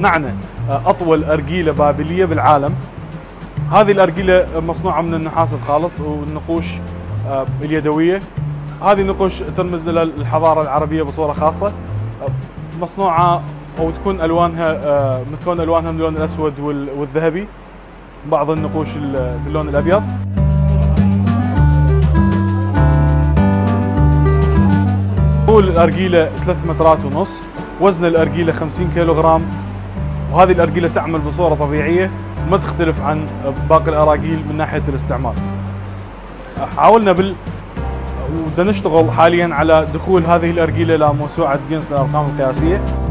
صنعنا أطول أرجيلة بابلية بالعالم. هذه الأرجيلة مصنوعة من النحاس الخالص والنقوش اليدوية. هذه النقوش ترمز إلى الحضارة العربية بصورة خاصة، مصنوعة أو تكون ألوانها من اللون الأسود والذهبي، بعض النقوش باللون الأبيض. طول الأرجيلة 3 مترات ونص، وزن الأرجيلة 50 كيلوغرام، وهذه الأرجيلة تعمل بصورة طبيعية ما تختلف عن باقي الأراجيل من ناحية الاستعمال. حاولنا ودنا نشتغل حاليا على دخول هذه الأرجيلة إلى موسوعة جينيس للأرقام القياسية.